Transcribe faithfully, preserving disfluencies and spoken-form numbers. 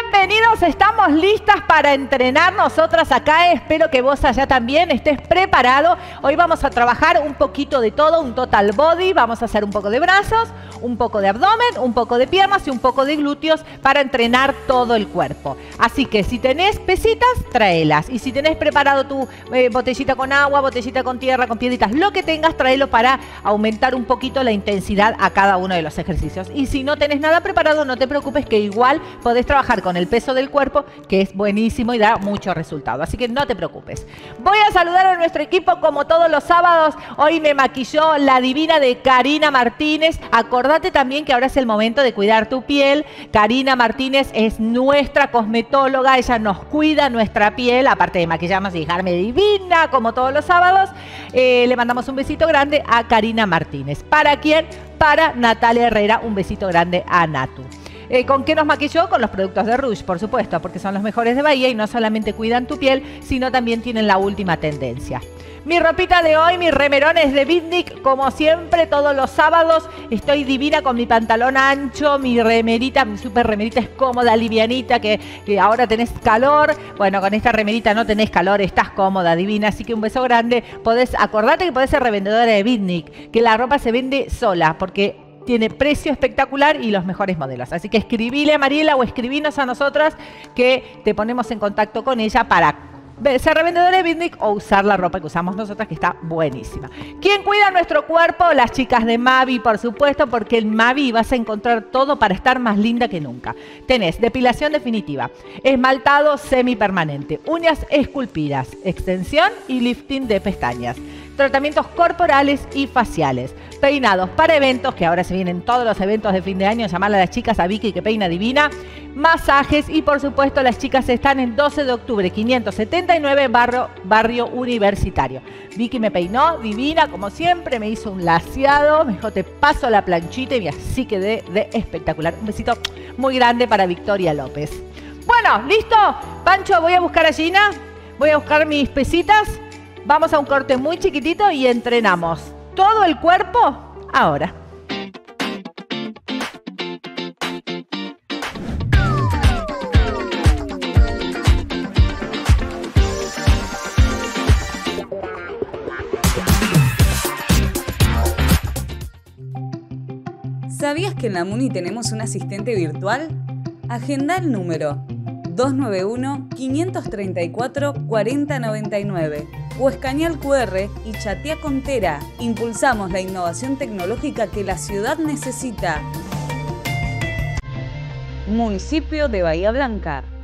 Bienvenidos, estamos listas para entrenar nosotras acá. Espero que vos allá también estés preparado. Hoy vamos a trabajar un poquito de todo, un total body. Vamos a hacer un poco de brazos, un poco de abdomen, un poco de piernas y un poco de glúteos para entrenar todo el cuerpo. Así que si tenés pesitas, tráelas. Y si tenés preparado tu eh, botellita con agua, botellita con tierra, con piedritas, lo que tengas, tráelo para aumentar un poquito la intensidad a cada uno de los ejercicios. Y si no tenés nada preparado, no te preocupes, que igual podés trabajar con el peso del cuerpo, que es buenísimo y da mucho resultado. Así que no te preocupes. Voy a saludar a nuestro equipo como todos los sábados. Hoy me maquilló la divina de Karina Martínez. Acordate también que ahora es el momento de cuidar tu piel. Karina Martínez es nuestra cosmetóloga. Ella nos cuida nuestra piel, aparte de maquillarnos y dejarme divina como todos los sábados. Eh, le mandamos un besito grande a Karina Martínez. ¿Para quién? Para Natalia Herrera. Un besito grande a Natu. Eh, ¿Con qué nos maquilló? Con los productos de Rouge, por supuesto, porque son los mejores de Bahía y no solamente cuidan tu piel, sino también tienen la última tendencia. Mi ropita de hoy, mis remerones de Bitnik, como siempre, todos los sábados. Estoy divina con mi pantalón ancho, mi remerita, mi super remerita es cómoda, livianita, que, que ahora tenés calor. Bueno, con esta remerita no tenés calor, estás cómoda, divina, así que un beso grande. Podés, acordate que podés ser revendedora de Bitnik, que la ropa se vende sola, porque tiene precio espectacular y los mejores modelos. Así que escribile a Mariela o escribinos a nosotras que te ponemos en contacto con ella para ser revendedora de Bitnik o usar la ropa que usamos nosotras, que está buenísima. ¿Quién cuida nuestro cuerpo? Las chicas de Mavi, por supuesto, porque en Mavi vas a encontrar todo para estar más linda que nunca. Tenés depilación definitiva, esmaltado semipermanente, uñas esculpidas, extensión y lifting de pestañas, tratamientos corporales y faciales, peinados para eventos, que ahora se vienen todos los eventos de fin de año, llamarle a las chicas, a Vicky que peina divina, masajes y por supuesto las chicas están en doce de octubre, quinientos setenta y nueve, barrio, barrio Universitario. Vicky me peinó divina, como siempre, me hizo un laseado, me dijo te paso la planchita y así quedé de espectacular. Un besito muy grande para Victoria López. Bueno, ¿listo? Pancho, voy a buscar a Gina, voy a buscar mis pesitas. Vamos a un corte muy chiquitito y entrenamos todo el cuerpo ahora. ¿Sabías que en la MUNI tenemos un asistente virtual? Agenda el número dos nueve uno, cinco tres cuatro, cuatro cero nueve nueve o escanea el cu erre y chatea con Tera. Impulsamos la innovación tecnológica que la ciudad necesita. Municipio de Bahía Blanca.